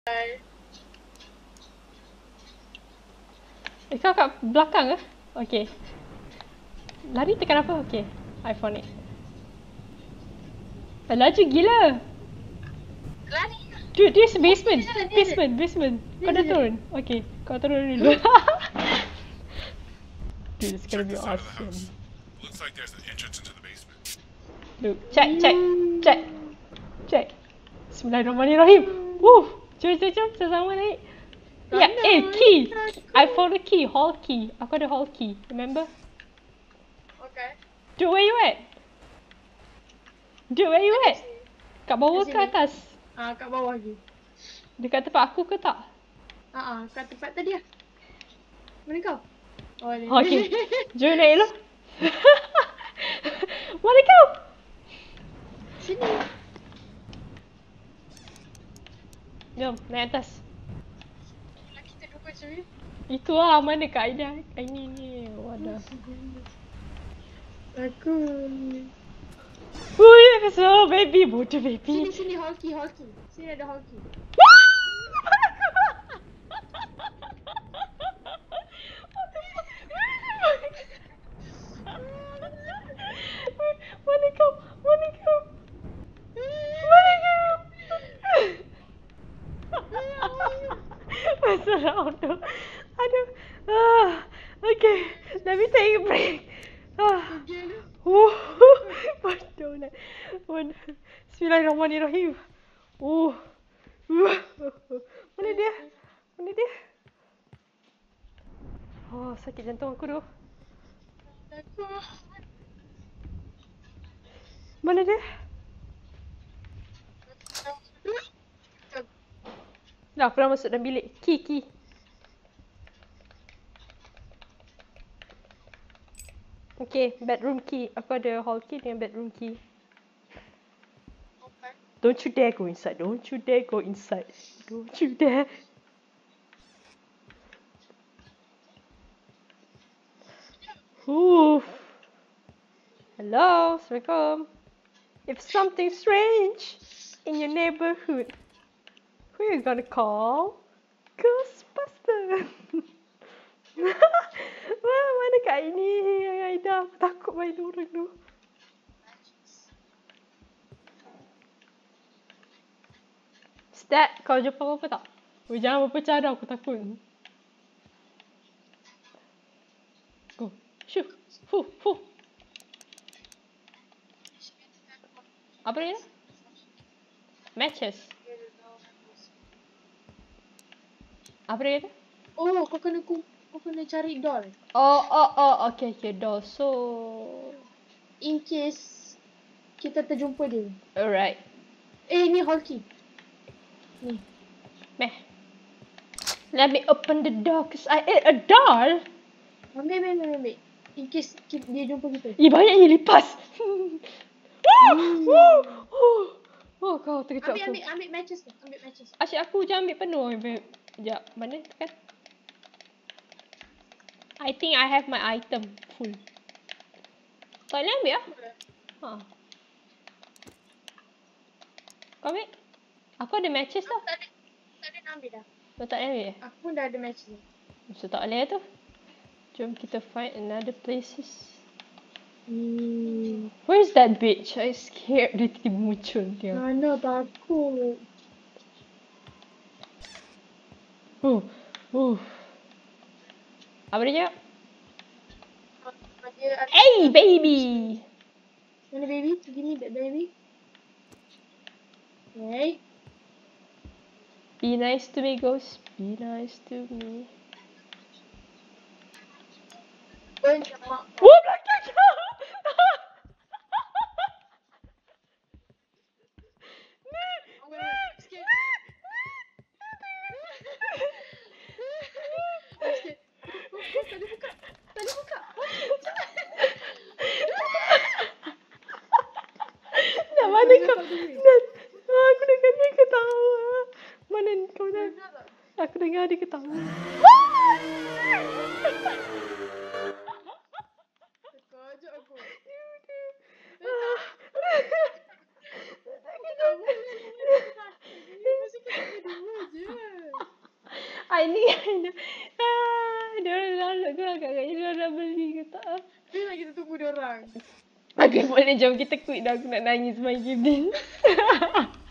Kau kat belakang ke? Okay. Lari tekan apa? Okay. I found it. Laju gila. Lari. Dude, this basement. Basement. Kau dah turun? Okay. Kau turun dulu. Dude, it's gonna be awesome. Looks like there's an entrance into the basement. Look, check. Bismillahirrahmanirrahim. Woo! Jom, sama naik. Ya, key. I found the key, hall key. Aku ada hall key, remember? Okay. Dude, where you at? Kat bawah ke atas? Kat bawah lagi. Dekat tempat aku ke tak? Kat tempat tadi lah. Mana kau? Oh, ni. Okay. Jom naik dulu. Mana kau? Sini. Jom, naik atas. Kita dua cuy. Itu lah, mana Kak Aida? Ini. Wadah. Aku. Ui, so baby, bodoh baby. Sini hall key. Sini ada hall key. Mana kau? Surround tu. Aduh. Okay, let me take a break. Bodoh nak. Bismillahirrahmanirrahim. Mana dia? Oh, sakit jantung aku tu. Mana dia? Dah, aku dah masuk dalam bilik. Key. Okay, bedroom key. Aku ada hall key dengan bedroom key. Okay. Don't you dare go inside. Don't you dare. Oof. Hello, Assalamualaikum. If something strange in your neighborhood, who are you gonna call? Ghostbuster. Wah, mana Kak ini? Aida, aku takut main orang tu. Stat, kau jumpa apa tak? Oh, jangan berpecah dah, aku takut. Go. Shoo. Fuh. Apa dia? Matches. Apa dia? Oh, kau kena cari doll. Oh, okay, doll. So, In case kita terjumpa dia. alright. Ni hall key. Ni. Meh. Let me open the door cause I ate a doll. Ambil. In case dia jumpa kita. Banyaknya lipas. Oh, kau terkejut aku. Ambil matches tu. Asyik aku jangan ambil penuh. Sekejap, mana tekan? I think I have my item full. Kau boleh ambil lah. Kau ambil? Aku ada matches tau. Tak ada nak ambil dah. Kau tak ambil? Aku pun dah ada matches. So tak boleh tu. Jom kita find another places. Where's that bitch? I scared dia tiba muncul dia. Mana takut. Apa dia? Dia Hey baby! mana baby? Gini that baby. Okay. Be nice to me, ghost. Be nice to me. Mak. Oh, belakang kau! Tadi buka. Dah mana kau? Aku dengar dia ketawa. Mana kau dah? Aku dengar dia ketawa. Kejap aku. Ini dia orang agaknya dia orang beli ke tak? Dia nak kita tunggu dia orang. Okay, boleh jom kita quit dah. Aku nak nangis main game ni.